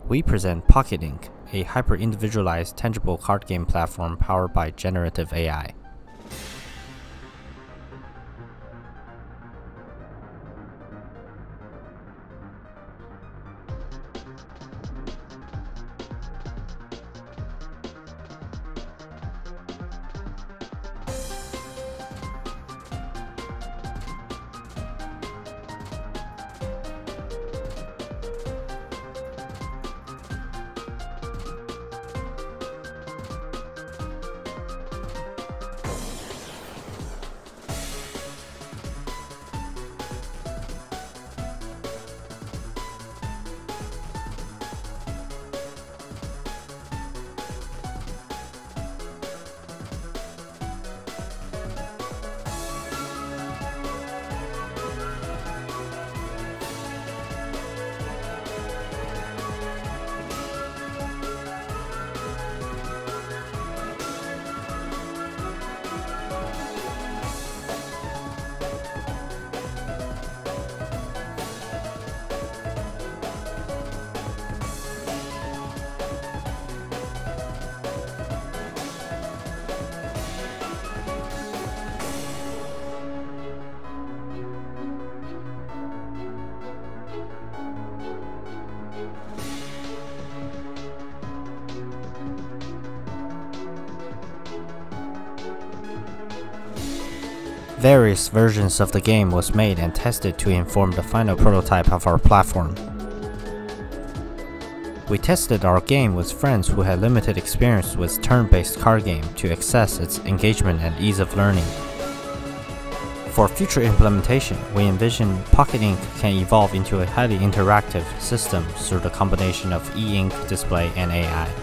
We present Pocket Ink, a hyper-individualized tangible card game platform powered by generative AI. Various versions of the game was made and tested to inform the final prototype of our platform. We tested our game with friends who had limited experience with turn-based card game to assess its engagement and ease of learning. For future implementation, we envision Pocket Ink can evolve into a highly interactive system through the combination of e-ink display and AI.